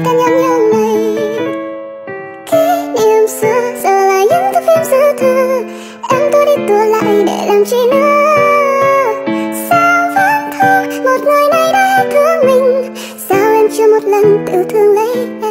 ta nhắn nhung này. Kỷ niệm xưa giờ là những thước phim dư thư, em tua đi tua lại để làm chi nữa. Sao vẫn thương một người này đã hết thương mình, sao em chưa một lần tự thương lấy em.